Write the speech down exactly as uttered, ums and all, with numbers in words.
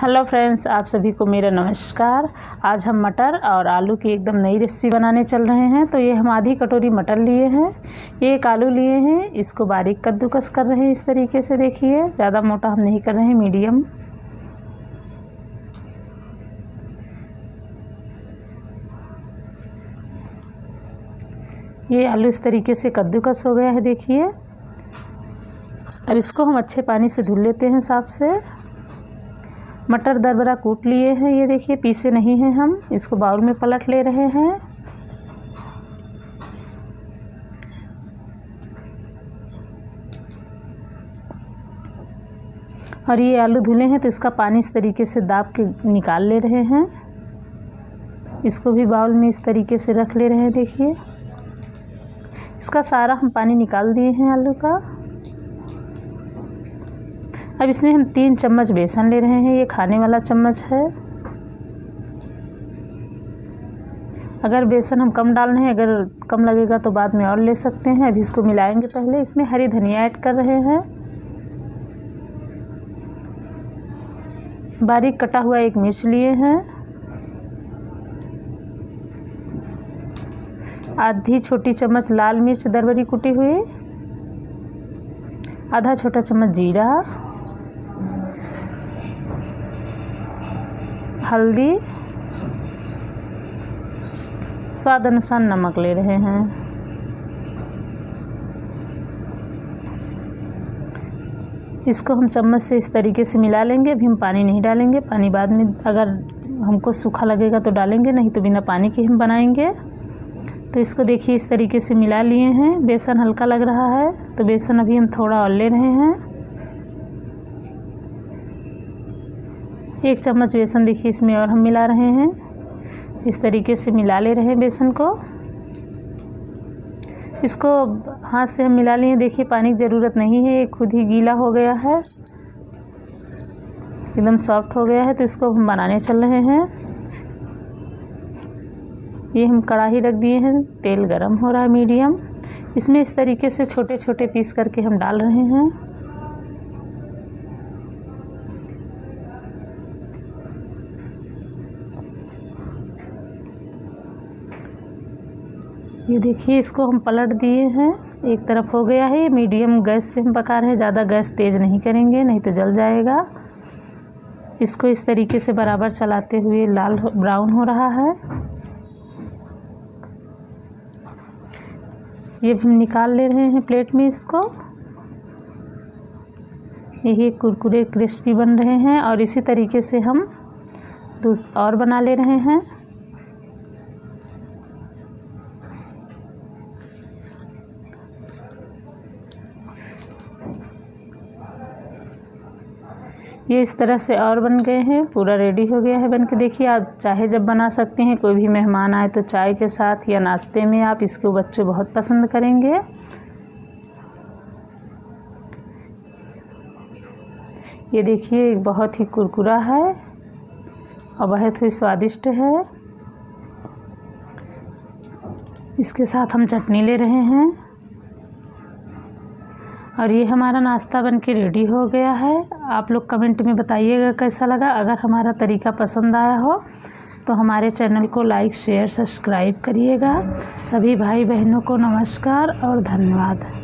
Hello friends, आप सभी को मेरा नमस्कार। आज हम मटर और आलू की एकदम नई रेसिपी बनाने चल रहे हैं। तो ये हम आधी कटोरी मटर लिए हैं, एक आलू लिए हैं, इसको बारीक कद्दूकस कर रहे हैं। इस तरीके से देखिए, ज़्यादा मोटा हम नहीं कर रहे हैं, मीडियम। ये आलू इस तरीके से कद्दूकस हो गया है, देखिए। अब इसको हम अच्छे पानी से धुल लेते हैं साफ से। मटर दरबरा कूट लिए हैं, ये देखिए, पीसे नहीं हैं हम। इसको बाउल में पलट ले रहे हैं। और ये आलू धुले हैं तो इसका पानी इस तरीके से दाब के निकाल ले रहे हैं। इसको भी बाउल में इस तरीके से रख ले रहे हैं, देखिए। इसका सारा हम पानी निकाल दिए हैं आलू का। अब इसमें हम तीन चम्मच बेसन ले रहे हैं, ये खाने वाला चम्मच है। अगर बेसन हम कम डाल रहे हैं, अगर कम लगेगा तो बाद में और ले सकते हैं। अभी इसको मिलाएंगे पहले। इसमें हरी धनिया ऐड कर रहे हैं, बारीक कटा हुआ एक मिर्च लिए हैं, आधी छोटी चम्मच लाल मिर्च दरबरी कुटी हुई, आधा छोटा चम्मच जीरा, हल्दी, स्वाद अनुसार नमक ले रहे हैं। इसको हम चम्मच से इस तरीके से मिला लेंगे। अभी हम पानी नहीं डालेंगे, पानी बाद में अगर हमको सूखा लगेगा तो डालेंगे, नहीं तो बिना पानी के हम बनाएंगे। तो इसको देखिए, इस तरीके से मिला लिए हैं। बेसन हल्का लग रहा है तो बेसन अभी हम थोड़ा और ले रहे हैं। एक चम्मच बेसन देखिए इसमें और हम मिला रहे हैं। इस तरीके से मिला ले रहे हैं बेसन को। इसको हाथ से हम मिला लिए, देखिए पानी की ज़रूरत नहीं है, ये खुद ही गीला हो गया है, एकदम सॉफ्ट हो गया है। तो इसको हम बनाने चल रहे हैं। ये हम कढ़ाई रख दिए हैं, तेल गरम हो रहा है मीडियम। इसमें इस तरीके से छोटे छोटे पीस करके हम डाल रहे हैं। ये देखिए, इसको हम पलट दिए हैं, एक तरफ हो गया है। मीडियम गैस पे हम पका रहे हैं, ज़्यादा गैस तेज़ नहीं करेंगे, नहीं तो जल जाएगा। इसको इस तरीके से बराबर चलाते हुए लाल ब्राउन हो रहा है। ये हम निकाल ले रहे हैं प्लेट में इसको। यही कुरकुरे क्रिस्पी बन रहे हैं और इसी तरीके से हम दूस और बना ले रहे हैं। ये इस तरह से और बन गए हैं, पूरा रेडी हो गया है बन के। देखिए, आप चाहे जब बना सकते हैं, कोई भी मेहमान आए तो चाय के साथ या नाश्ते में आप इसको, बच्चे बहुत पसंद करेंगे। ये देखिए, बहुत ही कुरकुरा है और बहुत ही स्वादिष्ट है। इसके साथ हम चटनी ले रहे हैं और ये हमारा नाश्ता बनके रेडी हो गया है। आप लोग कमेंट में बताइएगा कैसा लगा। अगर हमारा तरीका पसंद आया हो तो हमारे चैनल को लाइक, शेयर, सब्सक्राइब करिएगा। सभी भाई बहनों को नमस्कार और धन्यवाद।